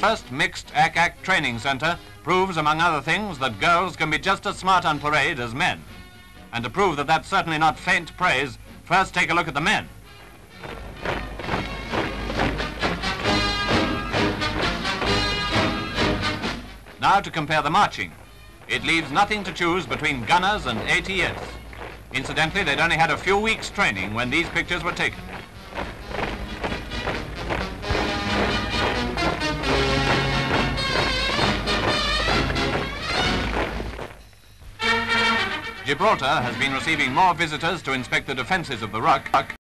first mixed Ack-Ack training center proves, among other things, that girls can be just as smart on parade as men. And to prove that that's certainly not faint praise, first take a look at the men. Now to compare the marching. It leaves nothing to choose between gunners and ATS. Incidentally, they'd only had a few weeks' training when these pictures were taken. Gibraltar has been receiving more visitors to inspect the defences of the Rock